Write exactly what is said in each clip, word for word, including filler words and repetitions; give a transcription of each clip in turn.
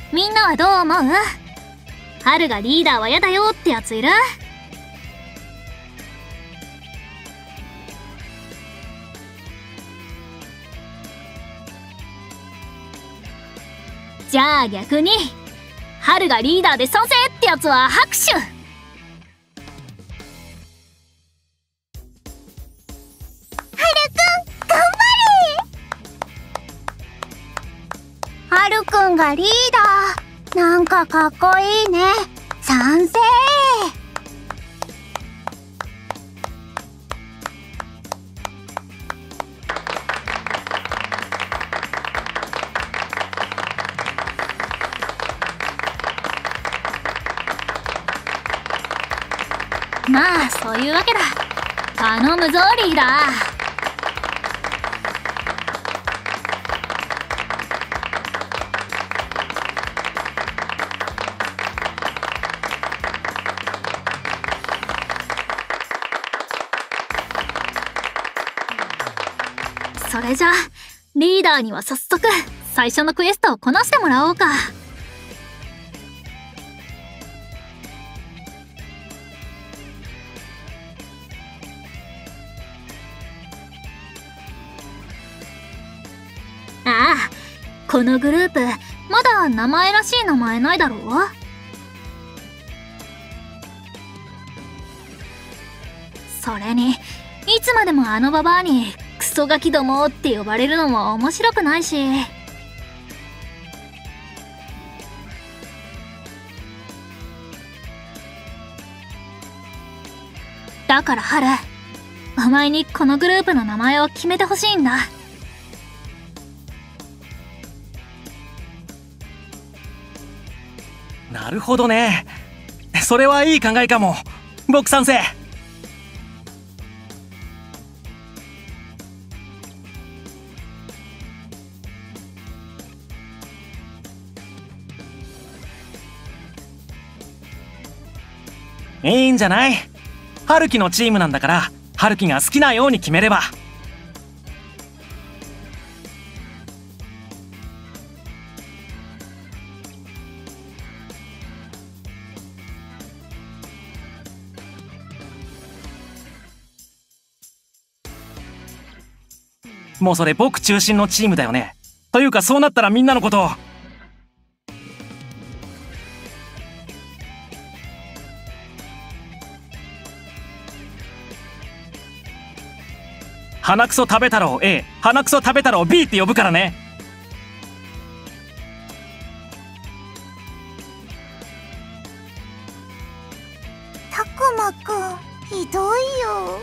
みんなはどう思う？春がリーダーは嫌だよってやついる？じゃあ逆に春がリーダーで賛成ってやつは拍手。 はるくんがリーダー、なんかかっこいいね。賛成。 まあそういうわけだ。頼むぞリーダー。それじゃリーダーには早速最初のクエストをこなしてもらおうか。ああ、このグループまだ名前らしい名前ないだろう。それにいつまでもあのババアにクソガキどもって呼ばれるのも面白くないし。だからハル、お前にこのグループの名前を決めてほしいんだ。 なるほどね。それはいい考えかも。僕賛成。いいんじゃない？春樹のチームなんだから、春樹が好きなように決めれば。もうそれ僕中心のチームだよね。というかそうなったらみんなのことを。鼻くそ食べ太郎 A、鼻くそ食べ太郎 B って呼ぶからね。 たくまくん、ひどいよ。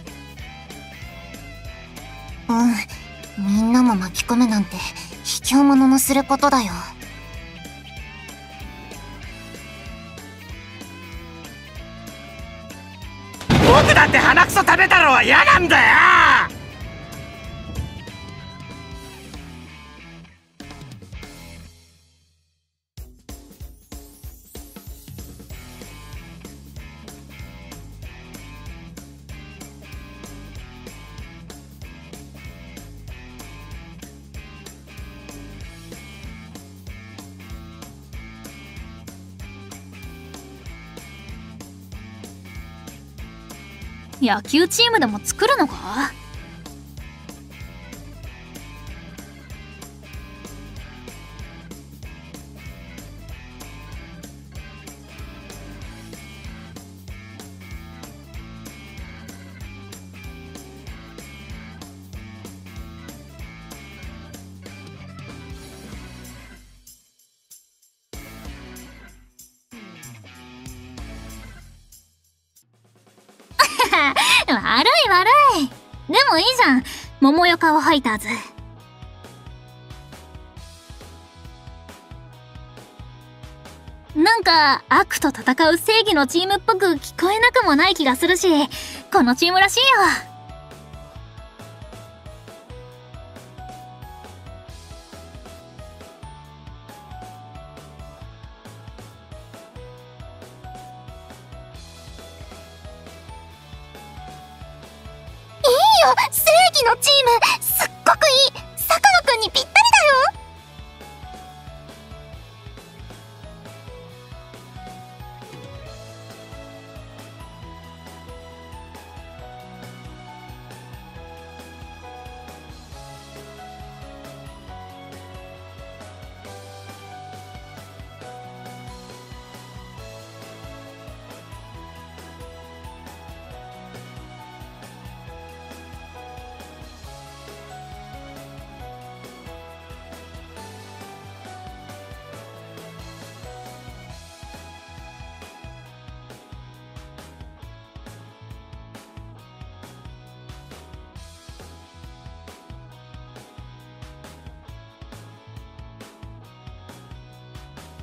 うん、みんなも巻き込むなんて卑怯者のすることだよ。 僕だって鼻くそ食べ太郎は嫌なんだよ。 野球チームでも作るのか？悪い悪い。でもいいじゃん、桃よかわファイターズ。なんか悪と戦う正義のチームっぽく聞こえなくもない気がするし、このチームらしいよ。 正義のチーム、すっごくいい。坂野くんにぴったりだよ。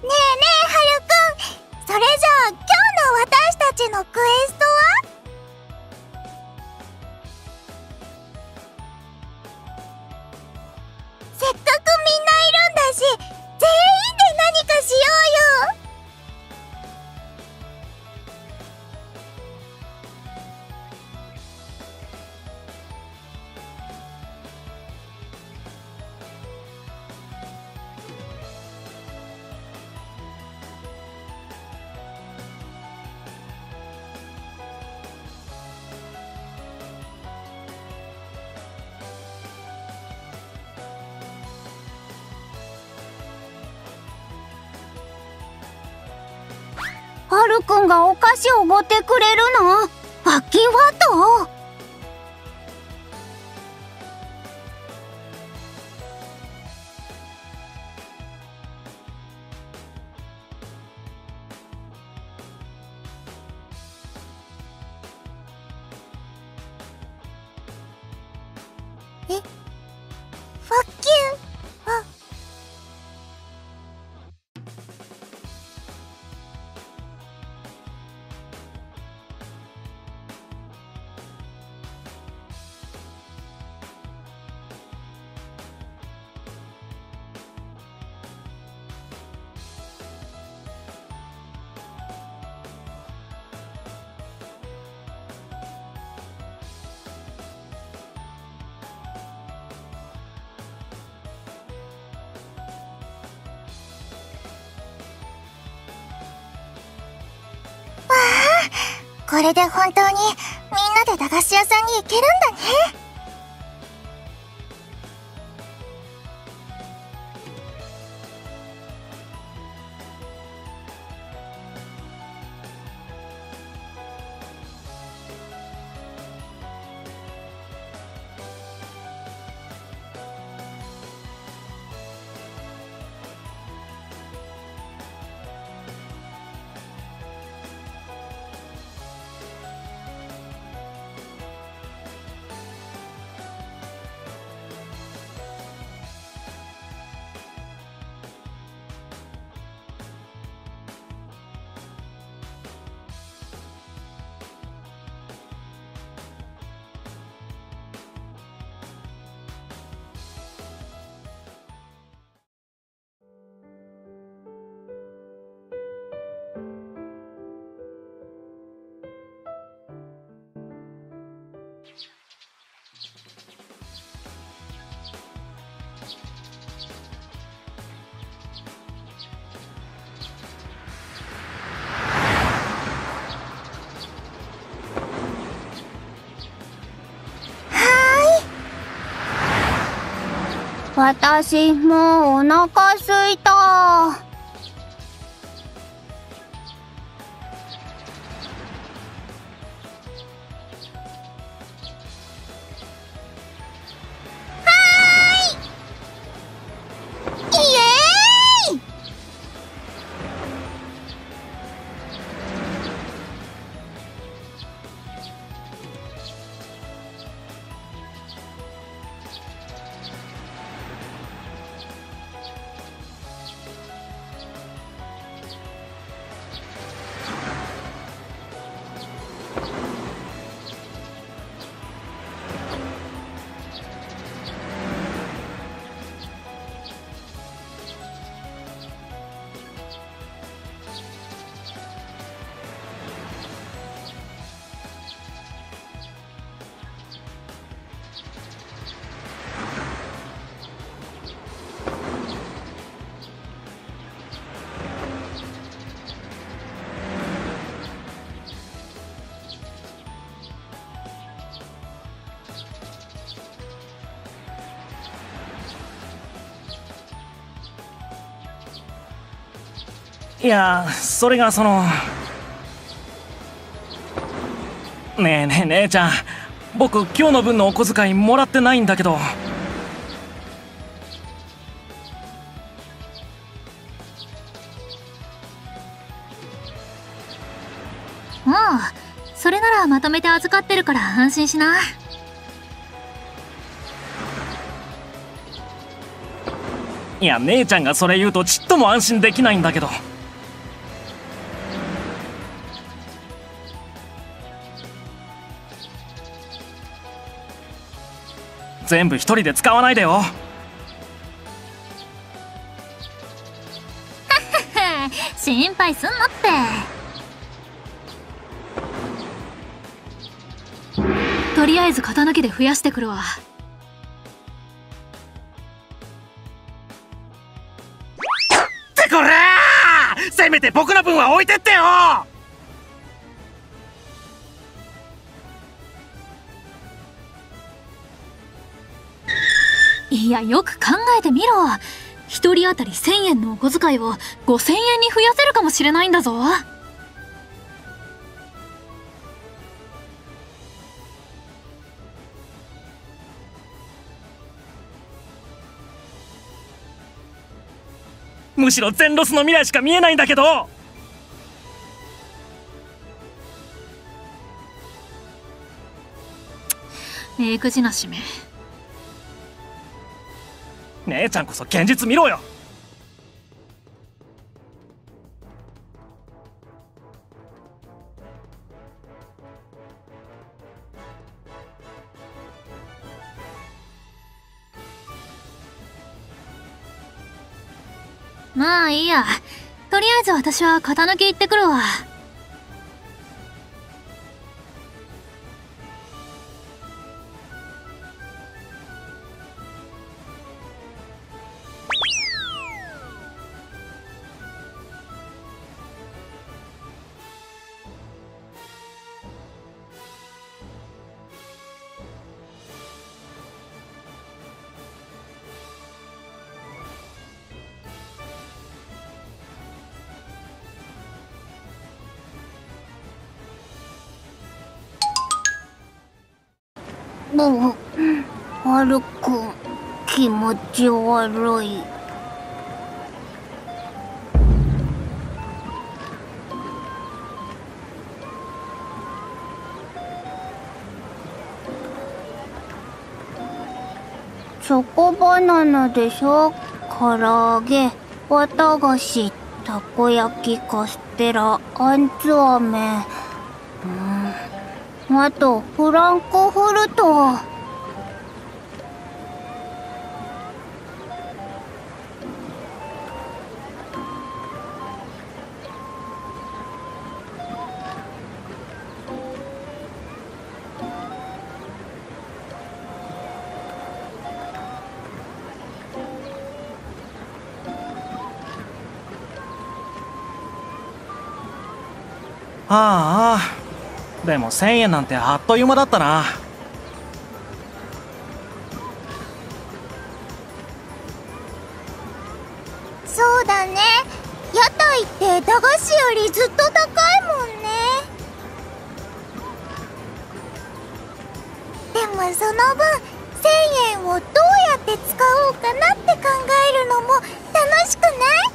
えねえ、はるくん。それじゃあ、今日の私たちのクエストは？せっかくみんないるんだし、全員で何かしようよ。はるくんがお菓子を持ってくれるの？バッキーワット？え？ファッキュー？あ。これで本当にみんなで駄菓子屋さんに行けるんだね。私、もうお腹すいた。 いや、それがその。ねえねえ姉ちゃん、僕今日の分のお小遣いもらってないんだけど。 もうそれならまとめて預かってるから安心しな。 いや、姉ちゃんがそれ言うとちっとも安心できないんだけど。全部一人で使わないでよ。 心配すんなって。とりあえず型抜きで増やしてくるわ。 ってこらー！せめて僕の分は置いてってよ。 いや、よく考えてみろ。一人当たりせんえんのお小遣いをごせんえんに増やせるかもしれないんだぞ。 むしろ全ロスの未来しか見えないんだけど。 えくじなしめ。 姉ちゃんこそ現実見ろよ。 まあいいや。とりあえず私は型抜き行ってくるわ。 もう、ハルくん、気持ち悪い。チョコバナナでしょ、唐揚げ、綿菓子、たこ焼き、カステラ、あんつ飴。うん、あとフランクフルト。あ、 ああ、でもせんえんなんてあっという間だったな。 そうだね。屋台って駄菓子よりずっと高いもんね。でもその分せんえんをどうやって使おうかなって考えるのも楽しくない？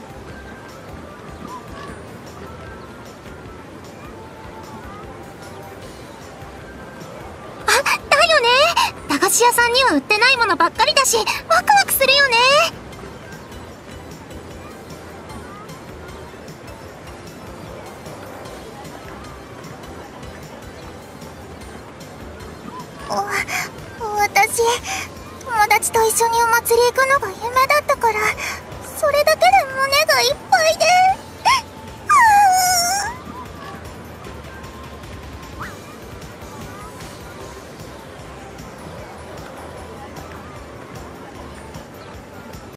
あ、だよね。駄菓子屋さんには売ってないものばっかりだし、ワクワクするよね。私、友達と一緒にお祭り行くのが夢